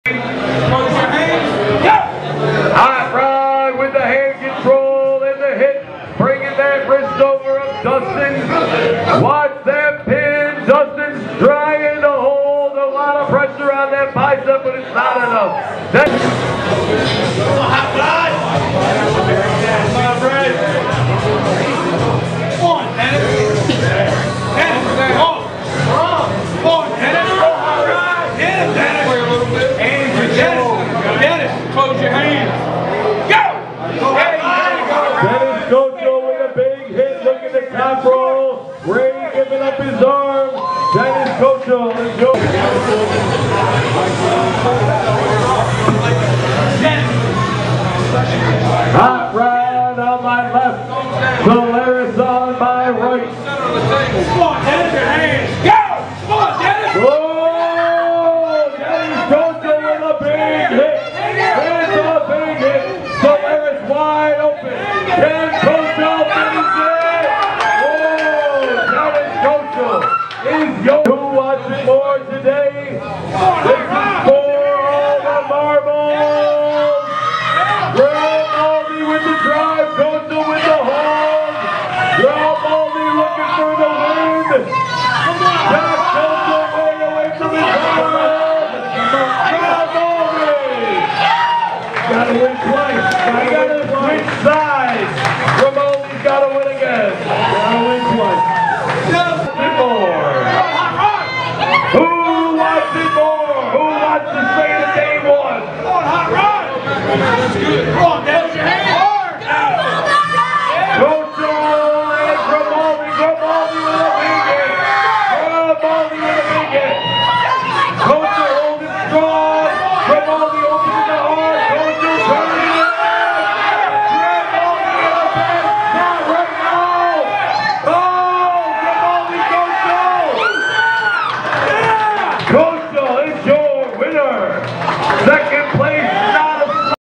Hot Rod with the hand control and the hit, bringing that wrist over of Dustin. Watch that pin. Dustin's trying to hold a lot of pressure on that bicep, but it's not enough. Hot Rod. On, Dennis. Close your hands. Go! Dennis Cocho with a big hit. Look at the top roll. Ray giving up his arm. Dennis Cocho, let's go. Hot Rod on my left. Solaris on my right. Come on, Dennis, your hands. Go! Come on, Dennis! Oh! Dennis Cocho with a big hit. Solaris wide open. Can Cocho finish it? Oh, Dennis Cocho is your. Who watches more today? This is for all the marbles. Grimaldi with the drive. Cocho with the hold. Grimaldi looking for the win. Jack Cocho way away from his hold. Grimaldi. Gotta win twice. I gotta switch sides.